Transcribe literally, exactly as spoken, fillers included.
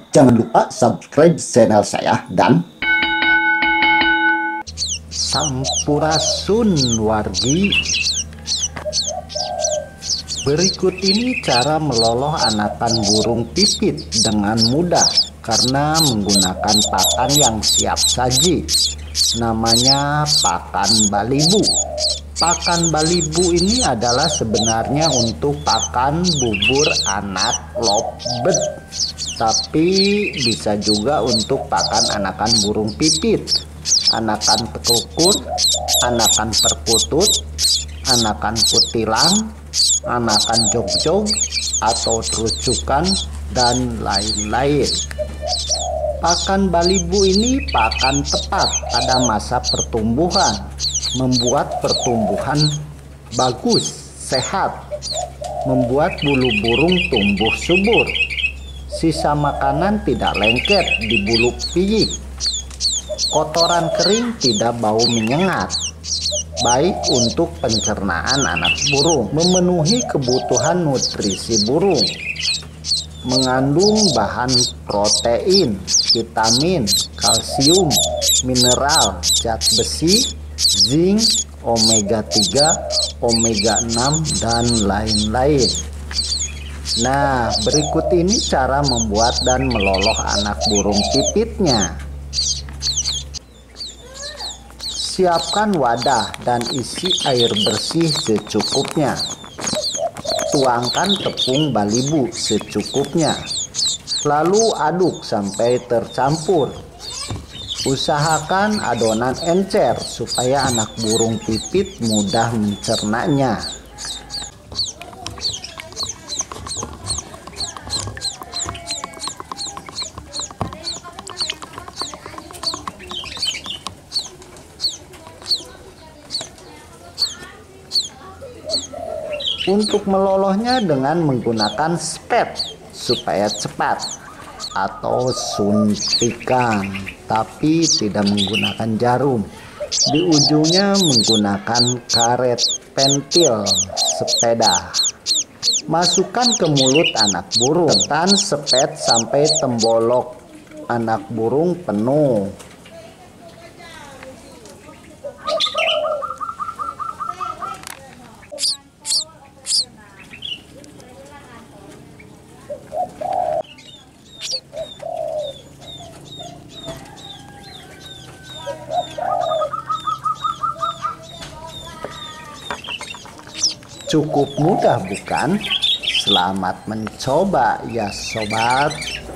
Jangan lupa subscribe channel saya dan Sampurasun wargi. Berikut ini cara meloloh anakan burung pipit dengan mudah karena menggunakan pakan yang siap saji. Namanya pakan balibu. Pakan balibu ini adalah sebenarnya untuk pakan bubur anak lovebird, tapi bisa juga untuk pakan anakan burung pipit, anakan tekukur, anakan perkutut, anakan kutilang, anakan jog-jog atau terucukan, dan lain-lain. Pakan balibu ini pakan tepat pada masa pertumbuhan, membuat pertumbuhan bagus, sehat, membuat bulu burung tumbuh subur. Sisa makanan tidak lengket di bulu piyik. Kotoran kering tidak bau menyengat. Baik untuk pencernaan anak burung, memenuhi kebutuhan nutrisi burung. Mengandung bahan protein, vitamin, kalsium, mineral, zat besi, zinc, omega tiga, omega enam, dan lain-lain. Nah, berikut ini cara membuat dan meloloh anak burung pipitnya. Siapkan wadah dan isi air bersih secukupnya. Tuangkan tepung balibu secukupnya. Lalu aduk sampai tercampur. Usahakan adonan encer supaya anak burung pipit mudah mencernanya. Untuk melolohnya dengan menggunakan spet supaya cepat, atau suntikan, tapi tidak menggunakan jarum. Di ujungnya menggunakan karet pentil sepeda. Masukkan ke mulut anak burung. Tekan spet sampai tembolok anak burung penuh. Cukup mudah bukan? Selamat mencoba ya sobat.